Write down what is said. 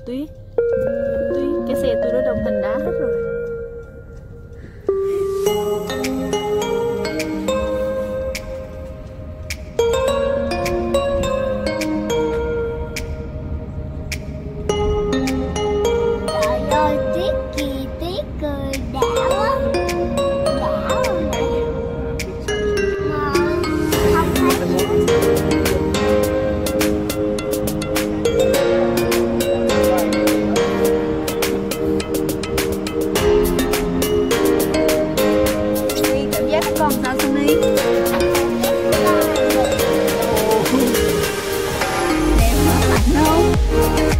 Tuyết, cái xe tôi nó đông thành đá hết rồi. Trời ơi, tuyết kìa, tuyết cười đã quá. Đã rồi nè. Mà không thấy. Cảm giác con sao Sunny? Đẹp lắm, lạnh không?